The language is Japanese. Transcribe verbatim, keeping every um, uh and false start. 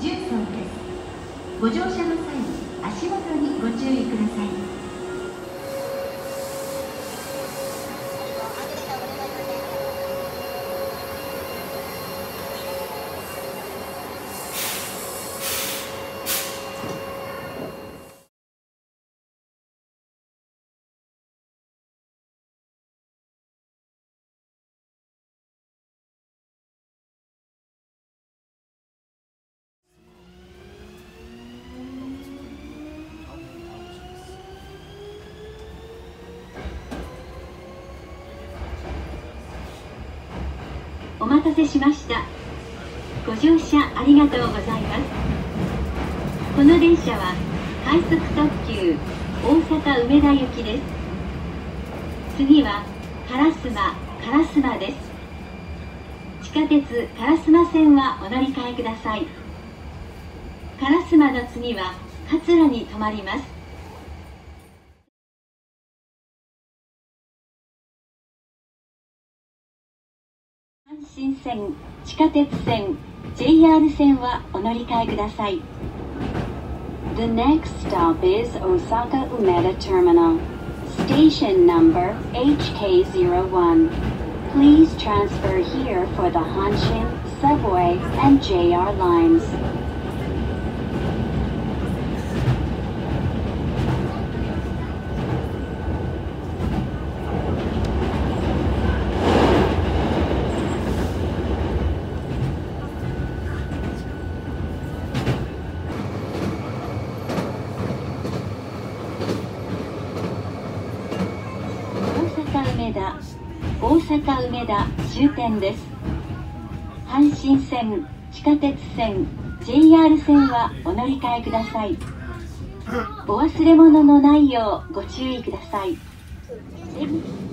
じゅうさんです。ご乗車の際、足元にご注意ください。お待たせしました。ご乗車ありがとうございます。この電車は快速特急大阪梅田行きです。次は烏丸烏丸です。地下鉄烏丸線はお乗り換えください。烏丸の次は桂に停まります。阪神線、地下鉄線、ジェイアール 線はお乗り換えください。The next stop is Osaka Umeda Terminal. Station number H K zero one. Please transfer here for the Hanshin, Subway, and J R lines. 大阪梅田終点です。阪神線、地下鉄線、ジェイアール 線はお乗り換えください。お忘れ物のないようご注意ください。